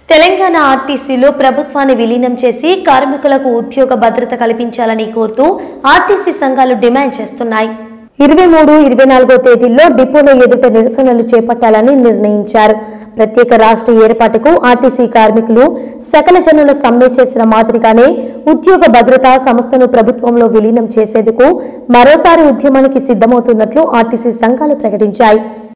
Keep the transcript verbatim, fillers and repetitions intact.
తెలంగాణ ఆర్టీసీలో ప్రభుత్వాన్ని విలీనం చేసి కార్మికులకు ఉద్యోగ భద్రత కల్పించాలని కోరుతూ ఆర్టీసీ సంఘాలు డిమాండ్ చేస్తున్నాయి. ఇరవై మూడు ఇరవై నాలుగో తేదీల్లో డిపోలో ఎదుట నిరసనలు చేపట్టాలని నిర్ణయించారు. ప్రత్యేక రాష్ట్ర ఏర్పాటుకు ఆర్టీసీ కార్మికులు సకల జనుల సమ్మె చేసిన మాదిరిగానే ఉద్యోగ భద్రతా సంస్థను ప్రభుత్వంలో విలీనం చేసేందుకు మరోసారి ఉద్యమానికి సిద్ధమవుతున్నట్లు ఆర్టీసీ సంఘాలు ప్రకటించాయి.